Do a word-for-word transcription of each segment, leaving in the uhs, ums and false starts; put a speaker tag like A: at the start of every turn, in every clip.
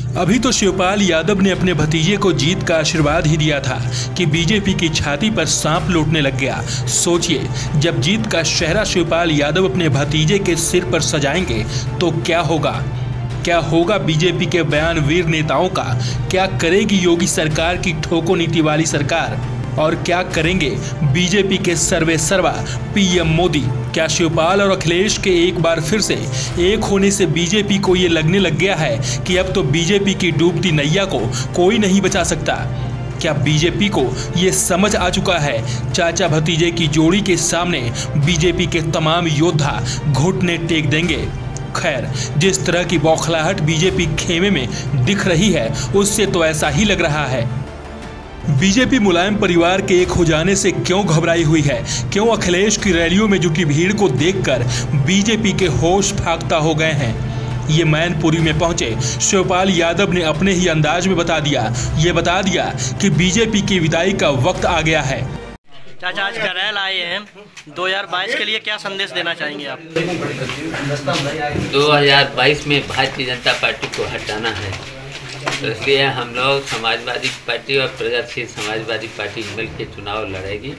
A: अभी तो शिवपाल यादव ने अपने भतीजे को जीत का आशीर्वाद ही दिया था कि बीजेपी की छाती पर सांप लौटने लग गया। सोचिए, जब जीत का शहरा शिवपाल यादव अपने भतीजे के सिर पर सजाएंगे तो क्या होगा? क्या होगा बीजेपी के बयानवीर नेताओं का? क्या करेगी योगी सरकार की ठोको नीति वाली सरकार? और क्या करेंगे बीजेपी के सर्वे सर्वा पीएम मोदी? क्या शिवपाल और अखिलेश के एक बार फिर से एक होने से बीजेपी को ये लगने लग गया है कि अब तो बीजेपी की डूबती नैया को कोई नहीं बचा सकता? क्या बीजेपी को ये समझ आ चुका है चाचा भतीजे की जोड़ी के सामने बीजेपी के तमाम योद्धा घुटने टेक देंगे? खैर, जिस तरह की बौखलाहट बीजेपी खेमे में दिख रही है उससे तो ऐसा ही लग रहा है। बीजेपी मुलायम परिवार के एक हो जाने से क्यों घबराई हुई है? क्यों अखिलेश की रैलियों में जुटी भीड़ को देखकर बीजेपी के होश फाख्ता हो गए हैं? ये मैनपुरी में पहुंचे शिवपाल यादव ने अपने ही अंदाज में बता दिया ये बता दिया कि बीजेपी की विदाई का वक्त आ गया है।
B: चाचा, आज करैल आए हैं, दो हज़ार बाईस के लिए क्या संदेश देना चाहेंगे आप?
C: दो हज़ार बाईस में भारतीय जनता पार्टी को हटाना है, तो इसलिए हम लोग समाजवादी पार्टी और प्रगतिशील समाजवादी पार्टी मिलकर चुनाव लड़ेगी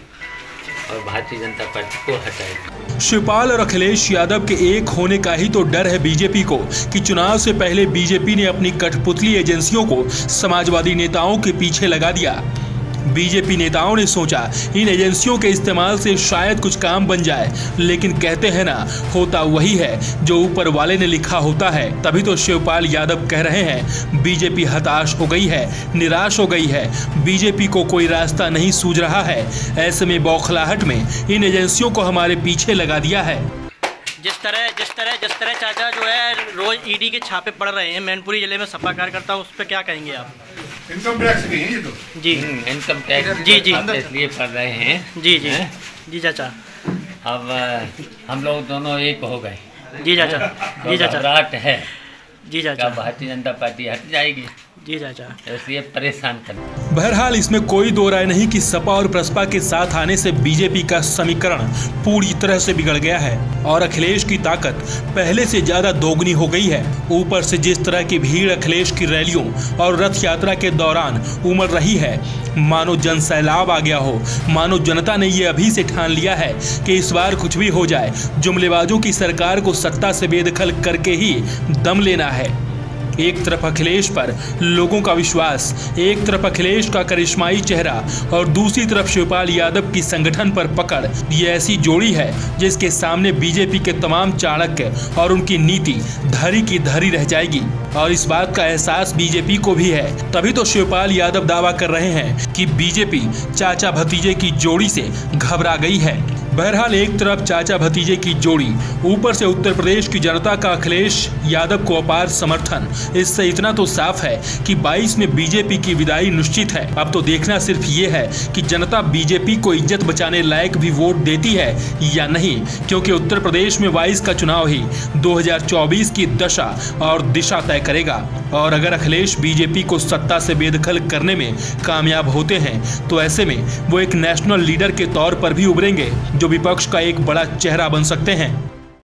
C: और भारतीय जनता पार्टी को हटाएगी।
A: शिवपाल और अखिलेश यादव के एक होने का ही तो डर है बीजेपी को कि चुनाव से पहले बीजेपी ने अपनी कठपुतली एजेंसियों को समाजवादी नेताओं के पीछे लगा दिया। बीजेपी नेताओं ने सोचा इन एजेंसियों के इस्तेमाल से शायद कुछ काम बन जाए, लेकिन कहते हैं ना, होता वही है जो ऊपर वाले ने लिखा होता है। तभी तो शिवपाल यादव कह रहे हैं बीजेपी हताश हो गई है, निराश हो गई है, बीजेपी को कोई रास्ता नहीं सूझ रहा है। ऐसे में बौखलाहट में इन एजेंसियों को हमारे पीछे लगा दिया है।
B: जिस तरह जिस तरह जिस तरह चाचा जो है रोज ईडी के छापे पड़ रहे हैं मैनपुरी जिले में, सपा कार्यकर्ता, उस पर क्या कहेंगे आप?
D: इनकम टैक्स के हैं ये तो।
C: जी, इनकम टैक्स
B: जी जी
C: इसलिए पड़ रहे हैं।
B: जी जी जी चाचा,
C: अब हम लोग दोनों एक हो गए।
B: जी चाचा, जी चाचा,
C: घबराहट है।
B: जी चाचा,
C: भारतीय जनता पार्टी हट जाएगी,
B: जी चाचा,
C: इसलिए परेशान कर।
A: बहरहाल इसमें कोई दो राय नहीं कि सपा और प्रसपा के साथ आने से बीजेपी का समीकरण पूरी तरह से बिगड़ गया है और अखिलेश की ताकत पहले से ज्यादा दोगुनी हो गई है। ऊपर से जिस तरह की भीड़ अखिलेश की रैलियों और रथ यात्रा के दौरान उमड़ रही है, मानो जन सैलाब आ गया हो, मानो जनता ने ये अभी से ठान लिया है कि इस बार कुछ भी हो जाए, जुमलेबाजों की सरकार को सत्ता से बेदखल करके ही दम लेना है। एक तरफ अखिलेश पर लोगों का विश्वास, एक तरफ अखिलेश का करिश्माई चेहरा और दूसरी तरफ शिवपाल यादव की संगठन पर पकड़। ये ऐसी जोड़ी है जिसके सामने बीजेपी के तमाम चाणक्य और उनकी नीति धरी की धरी रह जाएगी और इस बात का एहसास बीजेपी को भी है। तभी तो शिवपाल यादव दावा कर रहे हैं कि बीजेपी चाचा भतीजे की जोड़ी से घबरा गई है। बहरहाल एक तरफ चाचा भतीजे की जोड़ी, ऊपर से उत्तर प्रदेश की जनता का अखिलेश यादव को अपार समर्थन। इससे इतना तो साफ है कि बाईस में बीजेपी की विदाई निश्चित है। अब तो देखना सिर्फ ये है कि जनता बीजेपी को इज्जत बचाने लायक भी वोट देती है या नहीं, क्योंकि उत्तर प्रदेश में बाईस का चुनाव ही दो हज़ार चौबीस की दशा और दिशा तय करेगा। और अगर अखिलेश बीजेपी को सत्ता से बेदखल करने में कामयाब होते हैं तो ऐसे में वो एक नेशनल लीडर के तौर पर भी उभरेंगे जो विपक्ष का एक बड़ा चेहरा बन सकते हैं।